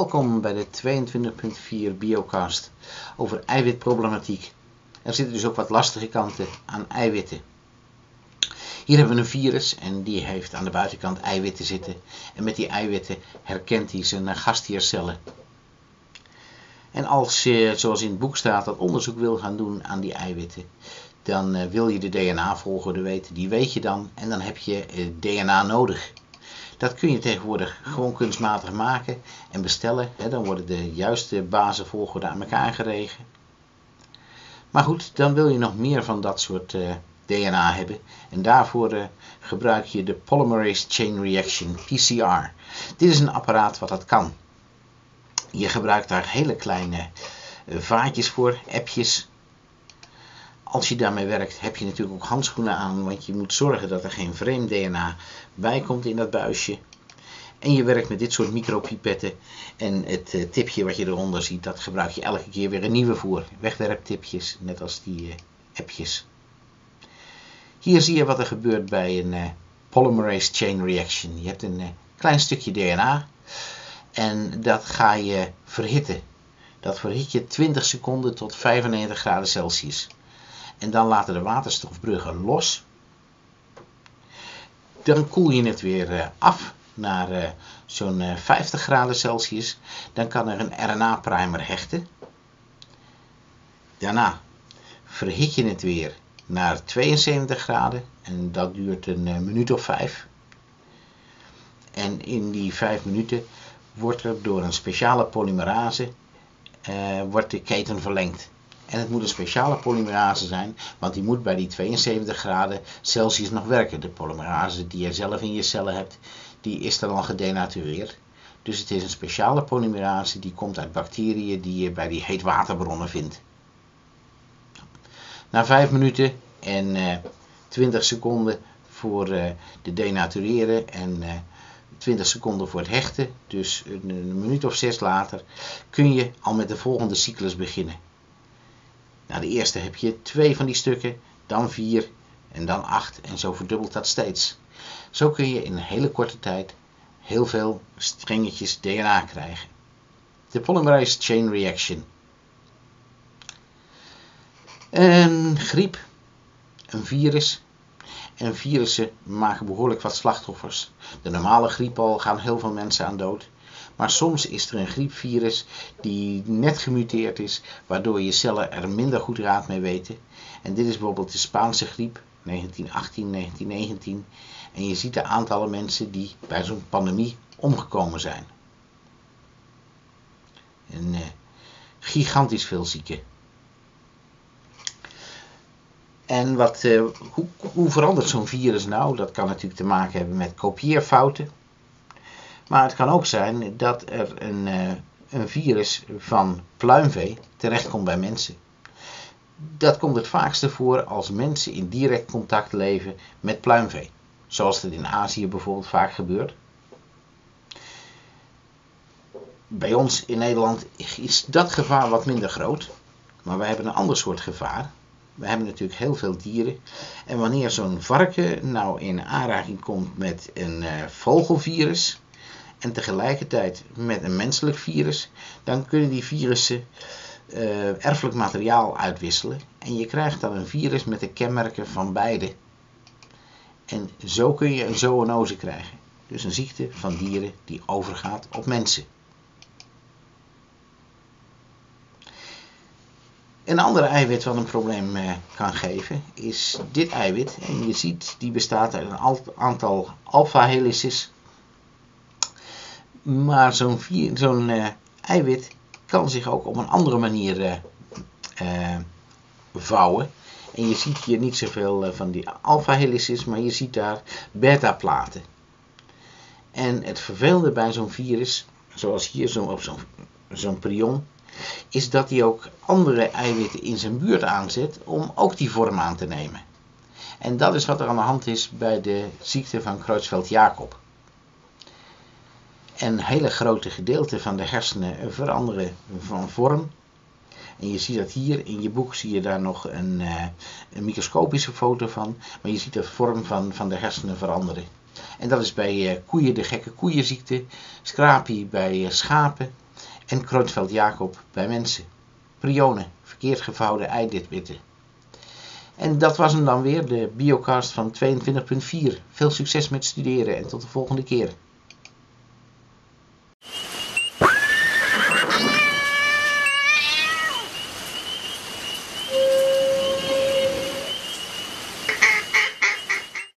Welkom bij de 22.4 Biocast over eiwitproblematiek. Er zitten dus ook wat lastige kanten aan eiwitten. Hier hebben we een virus en die heeft aan de buitenkant eiwitten zitten. En met die eiwitten herkent hij zijn gastheercellen. En als je, zoals in het boek staat, dat onderzoek wil gaan doen aan die eiwitten, dan wil je de DNA-volgorde weten. Die weet je dan en dan heb je DNA nodig. Dat kun je tegenwoordig gewoon kunstmatig maken en bestellen. Dan worden de juiste basenvolgorde aan elkaar geregen. Maar goed, dan wil je nog meer van dat soort DNA hebben. En daarvoor gebruik je de Polymerase Chain Reaction, PCR. Dit is een apparaat wat dat kan. Je gebruikt daar hele kleine vaatjes voor, appjes. Als je daarmee werkt heb je natuurlijk ook handschoenen aan, want je moet zorgen dat er geen vreemd DNA bij komt in dat buisje. En je werkt met dit soort micropipetten en het tipje wat je eronder ziet, dat gebruik je elke keer weer een nieuwe voor. Wegwerptipjes, net als die appjes. Hier zie je wat er gebeurt bij een polymerase chain reaction. Je hebt een klein stukje DNA en dat ga je verhitten. Dat verhit je 20 seconden tot 95 graden Celsius. En dan laten de waterstofbruggen los. Dan koel je het weer af naar zo'n 50 graden Celsius. Dan kan er een RNA-primer hechten. Daarna verhit je het weer naar 72 graden. En dat duurt een minuut of 5. En in die 5 minuten wordt er door een speciale polymerase wordt de keten verlengd. En het moet een speciale polymerase zijn, want die moet bij die 72 graden Celsius nog werken. De polymerase die je zelf in je cellen hebt, die is dan al gedenatureerd. Dus het is een speciale polymerase die komt uit bacteriën die je bij die heetwaterbronnen vindt. Na 5 minuten en 20 seconden voor de denatureren en 20 seconden voor het hechten, dus een minuut of 6 later, kun je al met de volgende cyclus beginnen. Na de eerste heb je 2 van die stukken, dan 4 en dan 8 en zo verdubbelt dat steeds. Zo kun je in een hele korte tijd heel veel strengetjes DNA krijgen. De polymerase chain reaction. Een griep, een virus. En virussen maken behoorlijk wat slachtoffers. De normale griep al gaan heel veel mensen aan dood. Maar soms is er een griepvirus die net gemuteerd is, waardoor je cellen er minder goed raad mee weten. En dit is bijvoorbeeld de Spaanse griep, 1918, 1919. En je ziet de aantallen mensen die bij zo'n pandemie omgekomen zijn. En gigantisch veel zieken. En hoe verandert zo'n virus nou? Dat kan natuurlijk te maken hebben met kopieerfouten. Maar het kan ook zijn dat er een virus van pluimvee terechtkomt bij mensen. Dat komt het vaakste voor als mensen in direct contact leven met pluimvee. Zoals het in Azië bijvoorbeeld vaak gebeurt. Bij ons in Nederland is dat gevaar wat minder groot. Maar wij hebben een ander soort gevaar. We hebben natuurlijk heel veel dieren. En wanneer zo'n varken nou in aanraking komt met een vogelvirus en tegelijkertijd met een menselijk virus, dan kunnen die virussen erfelijk materiaal uitwisselen. En je krijgt dan een virus met de kenmerken van beide. En zo kun je een zoonose krijgen. Dus een ziekte van dieren die overgaat op mensen. Een ander eiwit wat een probleem kan geven is dit eiwit. En je ziet, die bestaat uit een aantal alpha-helices. Maar zo'n eiwit kan zich ook op een andere manier vouwen. En je ziet hier niet zoveel van die alpha-helices, maar je ziet daar beta-platen. En het vervelende bij zo'n virus, zoals hier op zo'n prion, is dat hij ook andere eiwitten in zijn buurt aanzet om ook die vorm aan te nemen. En dat is wat er aan de hand is bij de ziekte van Creutzfeldt-Jakob. En hele grote gedeelten van de hersenen veranderen van vorm. En je ziet dat hier in je boek, zie je daar nog een microscopische foto van. Maar je ziet de vorm van de hersenen veranderen. En dat is bij koeien de gekke koeienziekte, scrapie bij schapen en Creutzfeldt-Jakob bij mensen. Prionen, verkeerd gevouwen eiwitten. En dat was hem dan weer, de biocast van 22.4. Veel succes met studeren en tot de volgende keer.